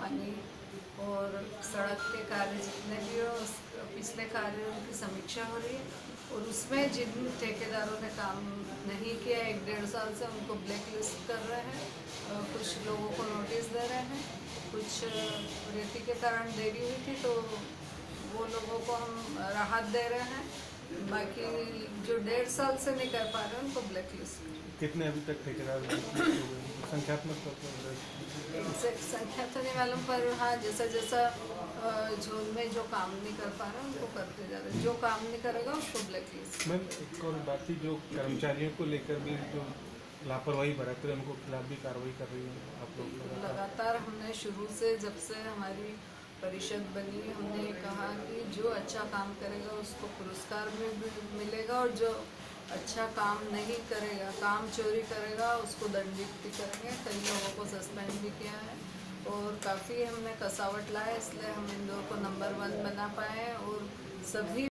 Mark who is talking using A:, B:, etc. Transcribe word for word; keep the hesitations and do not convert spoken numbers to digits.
A: पानी और सड़क के कार्य जितने भी हो उस पिछले कार्यों की समीक्षा हो रही है और उसमें जिन ठेकेदारों ने काम नहीं किया एक डेढ़ साल से उनको ब्लैक लिस्ट कर रहे हैं, कुछ लोगों को नोटिस दे रहे हैं, कुछ रेती के कारण देरी हुई थी तो वो लोगों को हम राहत दे रहे हैं, बाकी जो डेढ़ साल से नहीं कर पा रहे हैं उनको ब्लैक लिस्ट।
B: कितने अभी तक ठेकेदार संख्यात्मक तौर पर?
A: एग्जैक्ट संख्या तो नहीं मालूम पर हाँ जैसा जैसा जोन में जो काम नहीं कर पा रहे हैं उनको करते जा रहे हैं, जो काम नहीं करेगा उसको ब्लैक लिस्ट।
B: मैम एक और बात थी, जो कर्मचारियों को लेकर भी जो लापरवाही बरत रहे हैं उनको खिलाफ भी कार्रवाई कर रही है आप लोग?
A: लगातार हमने शुरू से जब से हमारी परिषद बनी हमने कहा कि जो अच्छा काम करेगा उसको पुरस्कार भी मिलेगा और जो अच्छा काम नहीं करेगा, काम चोरी करेगा, उसको दंडित भी करेंगे। कई लोगों को सस्पेंड भी किया है और काफ़ी हमने कसावट लाया, इसलिए हम इंदौर को नंबर वन बना पाए और सभी